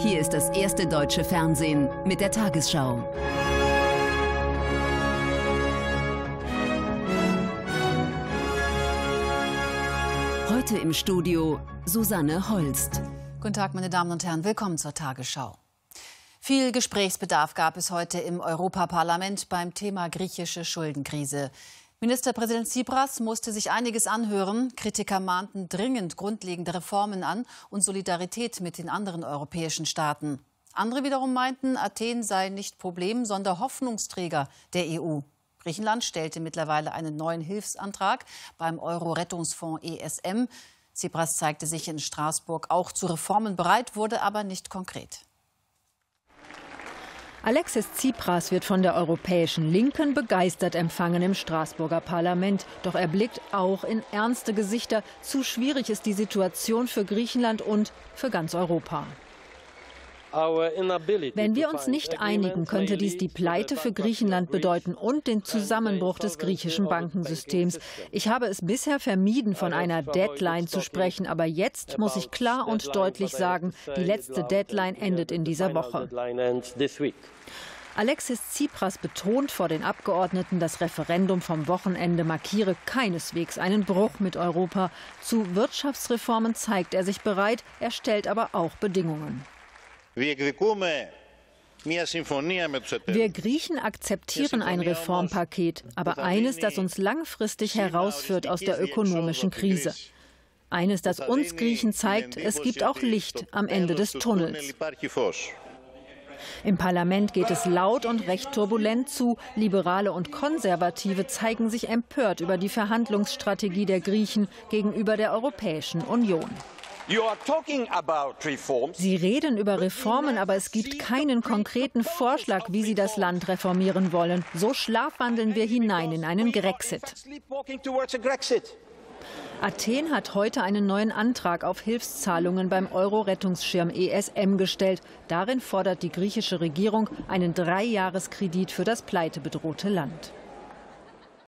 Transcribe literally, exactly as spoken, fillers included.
Hier ist das erste deutsche Fernsehen mit der Tagesschau. Heute im Studio Susanne Holst. Guten Tag, meine Damen und Herren, willkommen zur Tagesschau. Viel Gesprächsbedarf gab es heute im Europaparlament beim Thema griechische Schuldenkrise. Ministerpräsident Tsipras musste sich einiges anhören. Kritiker mahnten dringend grundlegende Reformen an und Solidarität mit den anderen europäischen Staaten. Andere wiederum meinten, Athen sei nicht Problem, sondern Hoffnungsträger der E U. Griechenland stellte mittlerweile einen neuen Hilfsantrag beim Euro-Rettungsfonds E S M. Tsipras zeigte sich in Straßburg auch zu Reformen bereit, wurde aber nicht konkret. Alexis Tsipras wird von der europäischen Linken begeistert empfangen im Straßburger Parlament. Doch er blickt auch in ernste Gesichter. Zu schwierig ist die Situation für Griechenland und für ganz Europa. Wenn wir uns nicht einigen, könnte dies die Pleite für Griechenland bedeuten und den Zusammenbruch des griechischen Bankensystems. Ich habe es bisher vermieden, von einer Deadline zu sprechen, aber jetzt muss ich klar und deutlich sagen, die letzte Deadline endet in dieser Woche. Alexis Tsipras betont vor den Abgeordneten, das Referendum vom Wochenende markiere keineswegs einen Bruch mit Europa. Zu Wirtschaftsreformen zeigt er sich bereit, er stellt aber auch Bedingungen. Wir Griechen akzeptieren ein Reformpaket, aber eines, das uns langfristig herausführt aus der ökonomischen Krise. Eines, das uns Griechen zeigt, es gibt auch Licht am Ende des Tunnels. Im Parlament geht es laut und recht turbulent zu. Liberale und Konservative zeigen sich empört über die Verhandlungsstrategie der Griechen gegenüber der Europäischen Union. Sie reden über Reformen, aber es gibt keinen konkreten Vorschlag, wie Sie das Land reformieren wollen. So schlafwandeln wir hinein in einen Grexit. Athen hat heute einen neuen Antrag auf Hilfszahlungen beim Euro-Rettungsschirm E S M gestellt. Darin fordert die griechische Regierung einen Dreijahreskredit für das pleitebedrohte Land.